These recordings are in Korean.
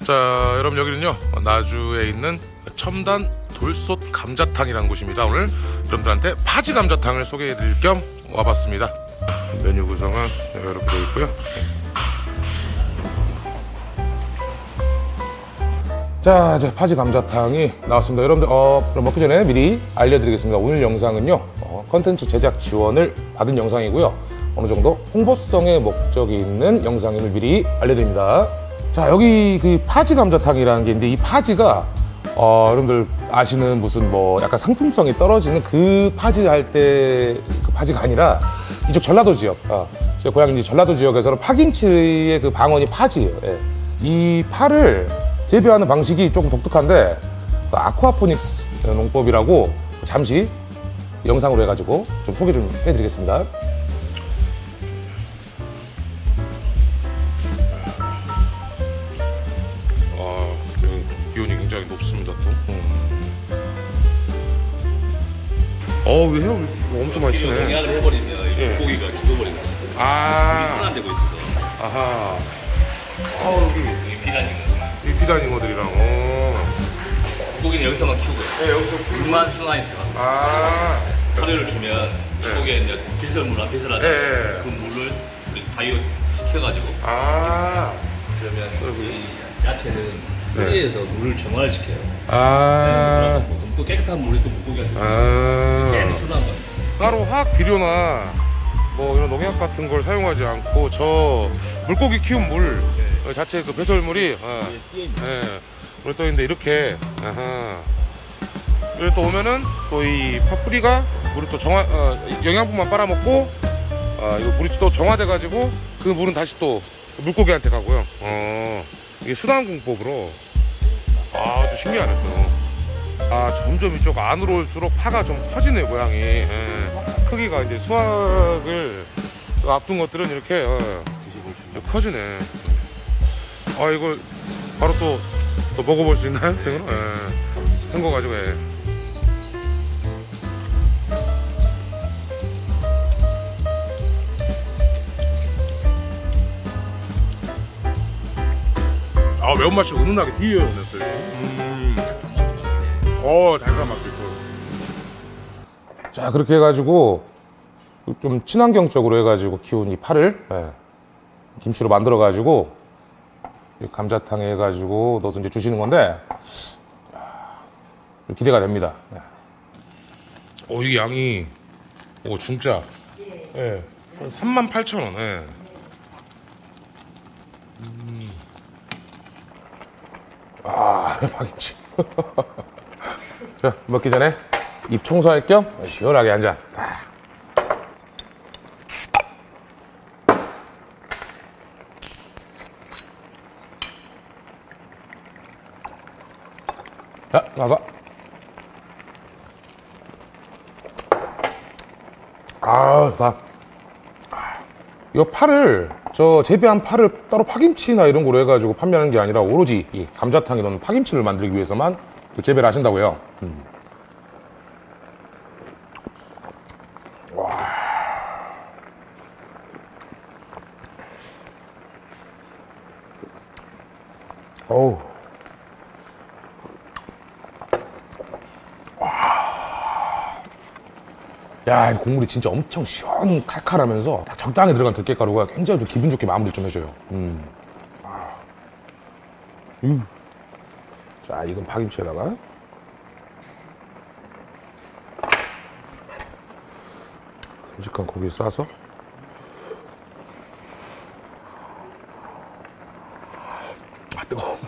자, 여러분 여기는요 나주에 있는 첨단 돌솥 감자탕이라는 곳입니다. 오늘 여러분들한테 파지 감자탕을 소개해드릴 겸 와봤습니다. 메뉴 구성은 이렇게 되어 있고요. 자, 이제 파지 감자탕이 나왔습니다. 여러분들 그럼 먹기 전에 미리 알려드리겠습니다. 오늘 영상은요 컨텐츠 제작 지원을 받은 영상이고요. 어느 정도 홍보성의 목적이 있는 영상임을 미리 알려드립니다. 자, 여기 그 파지 감자탕이라는 게 있는데, 이 파지가 여러분들 아시는 무슨 뭐 약간 상품성이 떨어지는 그 파지 할 때 그 파지가 아니라 이쪽 전라도 지역, 제 고향 전라도 지역에서는 파김치의 그 방언이 파지예요. 예. 이 파를 재배하는 방식이 조금 독특한데 그 아쿠아포닉스 농법이라고 잠시 영상으로 해가지고 좀 소개 좀 해드리겠습니다. 기온이 굉장히 높습니다 또. 왜 해요? 엄청 많이 치네. 농약을 해버리면 물고기가 죽어버립니다. 물이 순환되고 있어서. 아하. 여기 비단잉어. 이 비단잉어들이랑. 물고기는 여기서만 키우고요. 네, 여기서 물만 순환이 들어갑니다. 사료를 주면 물고기에 이제 배설물, 배설하잖아요. 그 물을 바이오 시켜가지고. 그러면 이 야채는 뿌리에서 물을 정화를 시켜요. 또 깨끗한 물이 또 물고기가 계속 순환 거예요. 따로 화학 비료나 뭐 이런 농약 같은 걸 사용하지 않고 저 물고기 키운 물 자체 그 배설물이 물에 떠 있는데 이렇게 그리고 또 오면은 또 이 파뿌리가 물을 또 영양분만 빨아먹고 이거 물이 또 정화돼 가지고 그 물은 다시 또 물고기한테 가고요. 이게 순환 공법으로 또 신기하네 또. 점점 이쪽 안으로 올수록 파가 좀 커지네 모양이. 크기가 이제 수확을 앞둔 것들은 이렇게 커지네. 이걸 바로 또 먹어볼 수 있나요? 생으로? 한 거 가지고. 매운맛이 은은하게 뒤에요. 달달한 맛도 있고. 자, 그렇게 해가지고 좀 친환경적으로 해가지고 키운 이 파를 김치로 만들어가지고 감자탕에 해가지고 넣어서 이제 주시는 건데 기대가 됩니다. 이게 양이 중짜 38,000원. 파김치. 자, 먹기 전에 입 청소할 겸 시원하게 한 잔. 자, 가서. 이 파를 재배한 파를 따로 파김치나 이런 거로 해가지고 판매하는 게 아니라 오로지 이 감자탕 이런 파김치를 만들기 위해서만 재배를 하신다고요. 야, 이 국물이 진짜 엄청 시원 칼칼하면서 딱 적당히 들어간 들깨가루가 굉장히 좀 기분 좋게 마무리를 좀 해줘요. 자, 이건 파김치에다가 큼직한 고기 싸서 뜨거워.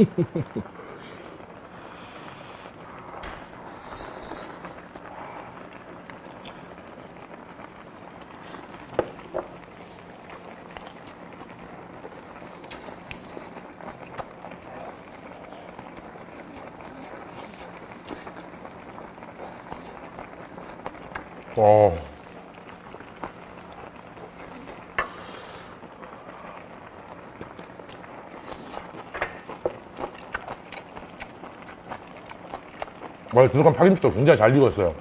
들어간 파김치도 굉장히 잘 익었어요.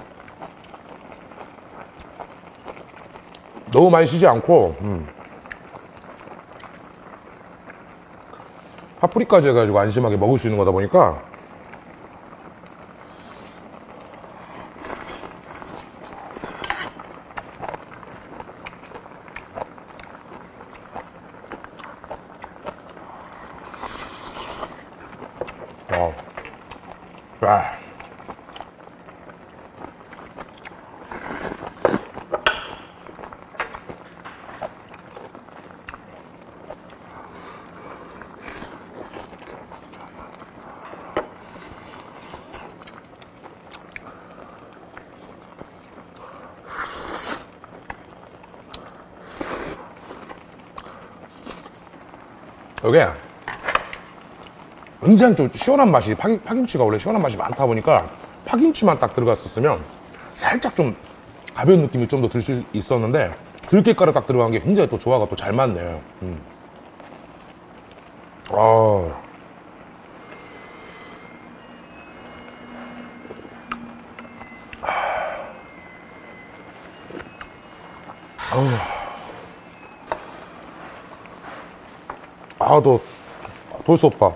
너무 많이 쉬지 않고 파프리까지 해가지고 안심하게 먹을 수 있는 거다 보니까 와. 이게 굉장히 좀 시원한 맛이 파김치가 원래 시원한 맛이 많다 보니까 파김치만 딱 들어갔었으면 살짝 좀 가벼운 느낌이 좀 더 들 수 있었는데 들깨가루 딱 들어간 게 굉장히 또 조화가 또 잘 맞네요. 또 돌솥밥.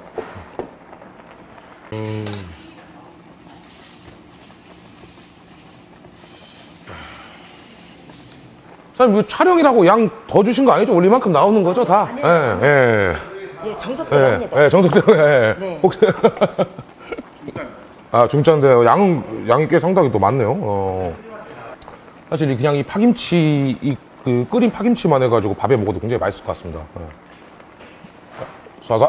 사장님, 이거 촬영이라고 양 더 주신 거 아니죠? 올릴 만큼 나오는 거죠, 다? 예, 예. 예, 정석대로 합니다. 예, 정석대로, 예. 네. 혹시. 중짜인데, 양이 꽤 상당히 또 많네요. 사실 그냥 이 파김치, 그 끓인 파김치만 해가지고 밥에 먹어도 굉장히 맛있을 것 같습니다. 예. 쏴서.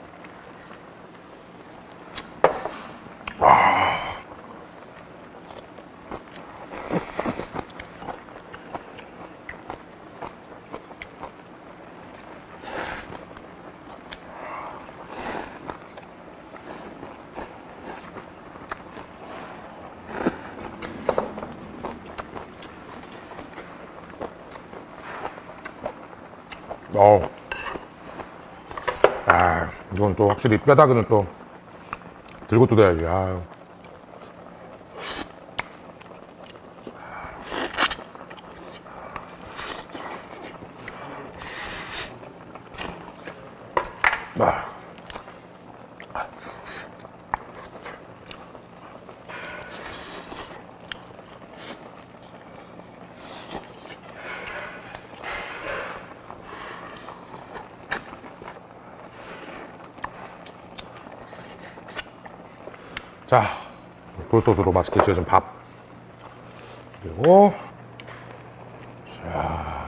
이건 또 확실히 뼈다귀는 또 들고 뜯어야지. 자, 돌소스로 맛있게 지어진 밥. 그리고, 자.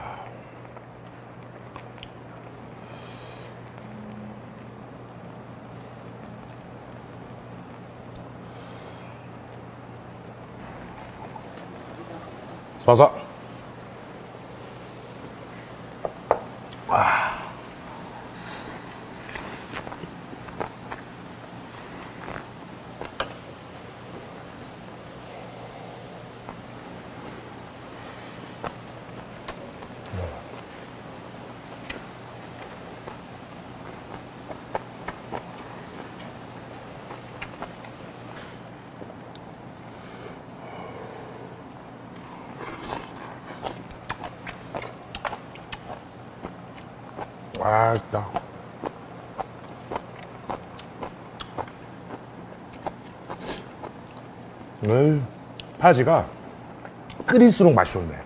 쏴서. 진짜. 파지가 끓일수록 맛이 좋네.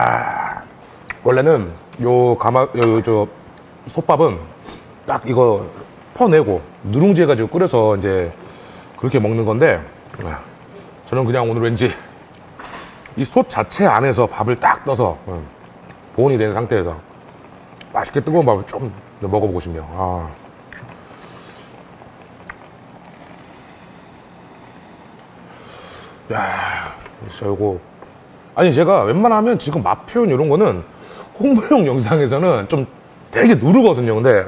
원래는 저 솥밥은 딱 이거 퍼내고 누룽지 해가지고 끓여서 이제 그렇게 먹는 건데, 저는 그냥 오늘 왠지 이 솥 자체 안에서 밥을 딱 떠서 보온이 된 상태에서 맛있게 뜨거운 밥을 좀 먹어보고 싶네요. 야, 진짜 이거. 아니, 제가 웬만하면 지금 맛 표현 이런 거는 홍보용 영상에서는 좀 되게 누르거든요. 근데,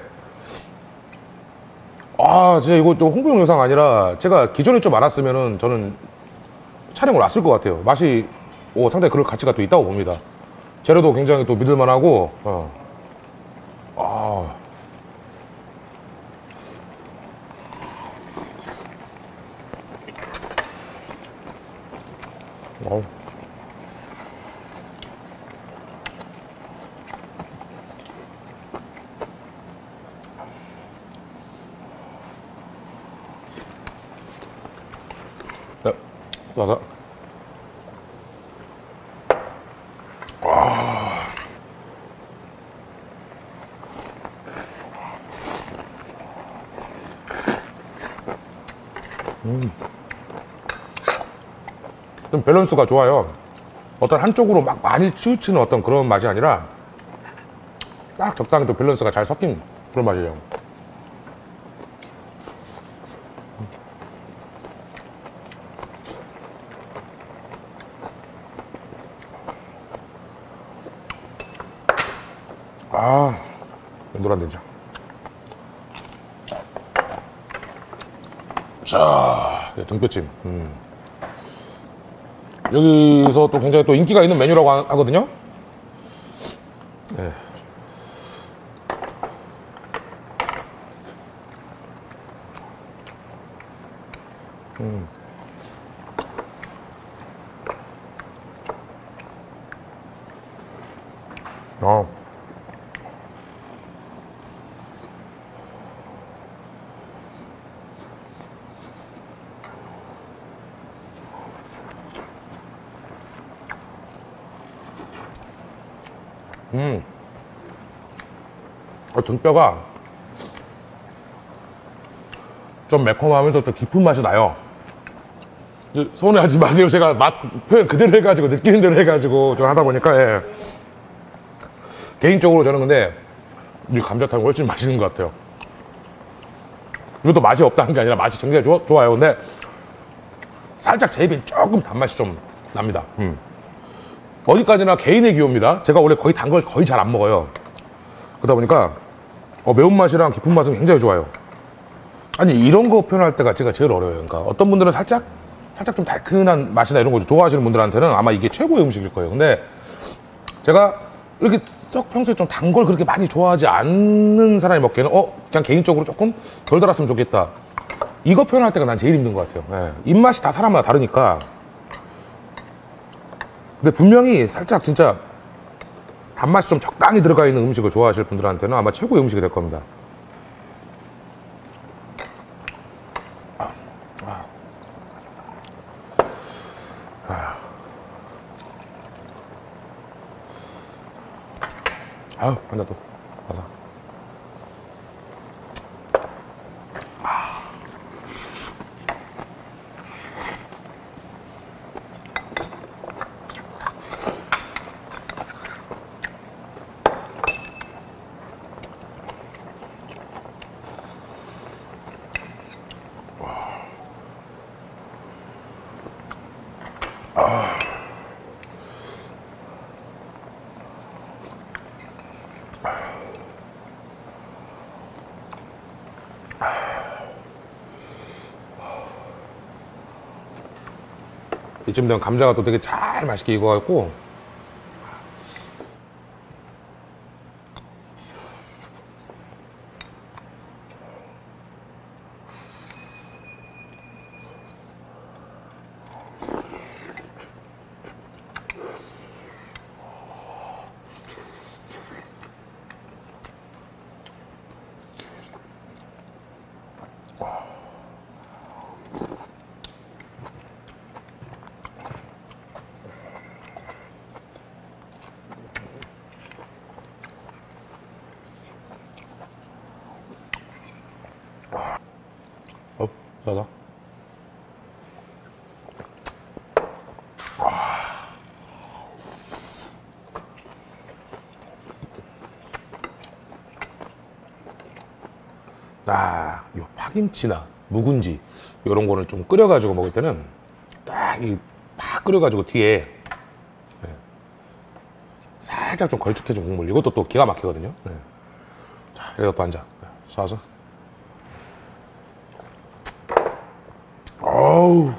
진짜 이거 좀 홍보용 영상 아니라 제가 기존에 좀 알았으면은 저는 촬영을 왔을 것 같아요. 맛이, 상당히 그럴 가치가 또 있다고 봅니다. 재료도 굉장히 또 믿을만하고, 와서. 와. 좀 밸런스가 좋아요. 어떤 한쪽으로 막 많이 치우치는 어떤 그런 맛이 아니라 딱 적당히 또 밸런스가 잘 섞인 그런 맛이에요. 아, 노란 된장. 자, 등뼈찜. 여기서 또 굉장히 또 인기가 있는 메뉴라고 하거든요. 네. 어. 등뼈가 좀 매콤하면서 또 깊은 맛이 나요. 서운해하지 마세요. 제가 맛 표현 그대로 해가지고 느끼는 대로 해가지고 좀 하다 보니까 예. 개인적으로 저는 근데 이 감자탕이 훨씬 맛있는 것 같아요. 이것도 맛이 없다는 게 아니라 맛이 굉장히 좋아요. 근데 살짝 제 입엔 조금 단맛이 좀 납니다. 어디까지나 개인의 기호입니다. 제가 원래 거의 단 걸 거의 잘 안 먹어요. 그러다 보니까 매운맛이랑 깊은 맛은 굉장히 좋아요. 아니 이런 거 표현할 때가 제가 제일 어려워요. 그러니까 어떤 분들은 살짝 좀 달큰한 맛이나 이런 거 좋아하시는 분들한테는 아마 이게 최고의 음식일 거예요. 근데 제가 이렇게 썩 평소에 좀 단 걸 그렇게 많이 좋아하지 않는 사람이 먹기에는 그냥 개인적으로 조금 덜 달았으면 좋겠다. 이거 표현할 때가 난 제일 힘든 것 같아요. 예. 입맛이 다 사람마다 다르니까. 근데 분명히 살짝 진짜 단맛이 좀 적당히 들어가 있는 음식을 좋아하실 분들한테는 아마 최고의 음식이 될 겁니다. 아유, 한잔 또. 맞아. 이쯤 되면 감자가 또 되게 잘 맛있게 익어갖고 자자. 요 파김치나 묵은지 이런 거를 좀 끓여가지고 먹을 때는 딱 팍 끓여가지고 뒤에 살짝 좀 걸쭉해진 국물, 이것도 또 기가 막히거든요. 자, 이것도 한 잔 쏴서. 어우.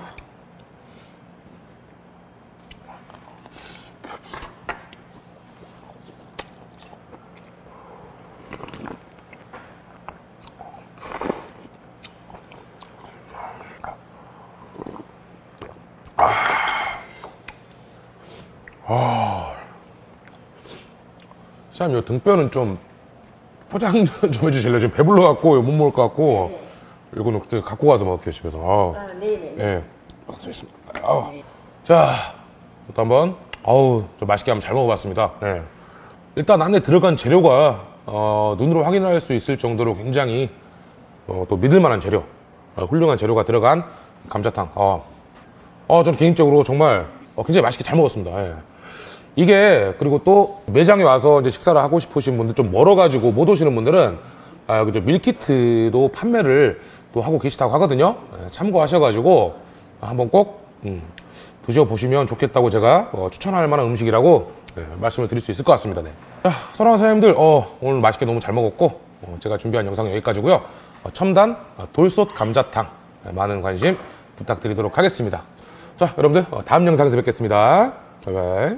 참, 요 등뼈는 좀 포장 좀 해주실래요? 지금 배불러갖고 못 먹을 것 같고. 이거는 그때 갖고 가서 먹을게요, 집에서. 네네. 예. 자, 또 한번 좀 맛있게 한번 잘 먹어봤습니다. 네. 일단 안에 들어간 재료가 눈으로 확인할 수 있을 정도로 굉장히 또 믿을만한 재료, 훌륭한 재료가 들어간 감자탕. 저는 개인적으로 정말 굉장히 맛있게 잘 먹었습니다. 예. 이게 그리고 또 매장에 와서 이제 식사를 하고 싶으신 분들, 좀 멀어가지고 못 오시는 분들은 그죠, 밀키트도 판매를 또 하고 계시다고 하거든요. 예, 참고하셔가지고 한번 꼭 드셔보시면 좋겠다고 제가 추천할 만한 음식이라고 말씀을 드릴 수 있을 것 같습니다. 네. 자, 사랑하는 사장님들, 오늘 맛있게 너무 잘 먹었고 제가 준비한 영상은 여기까지고요. 첨단 돌솥 감자탕 많은 관심 부탁드리도록 하겠습니다. 자, 여러분들 다음 영상에서 뵙겠습니다. 바이바이.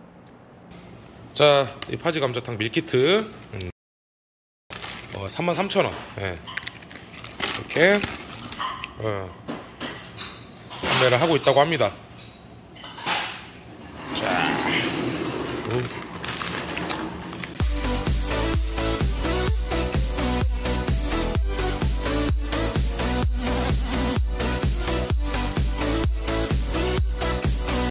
자, 이 파지 감자탕 밀키트 33,000원. 네. 이렇게 판매를 하고 있다고 합니다.